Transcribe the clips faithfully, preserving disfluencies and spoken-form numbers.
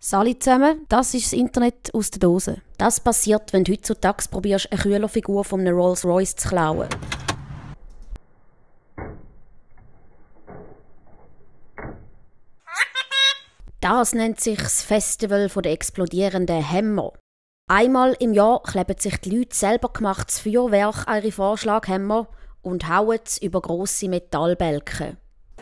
Salut zusammen, das ist das Internet aus der Dose. Das passiert, wenn du heutzutage probierst, eine Kühlerfigur von einem Rolls-Royce zu klauen. Das nennt sich das Festival der explodierenden Hämmer. Einmal im Jahr kleben sich die Leute selber gemachtes Feuerwerk an ihre Vorschlaghämmer und hauen es über grosse Metallbälke.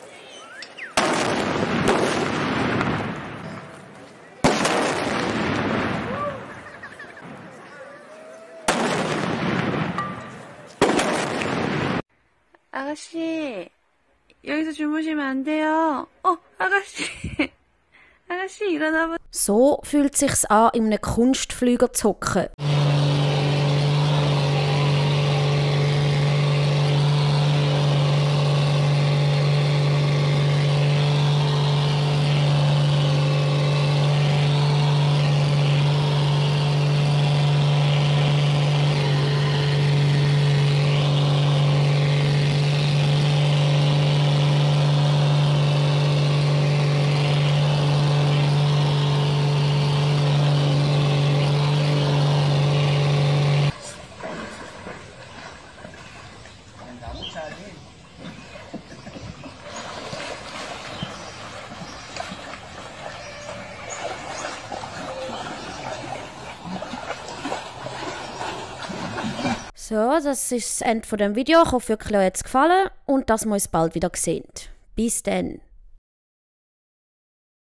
아가씨, 여기서 주무시면 안 돼요. 어, 아가씨. 아가씨, 일어나봐. So fühlt es sich an, in einem Kunstflüger zu hocken. So, das ist das Ende von dem Video. Ich hoffe, euch hat es gefallen und dass wir uns bald wieder sehen. Bis dann.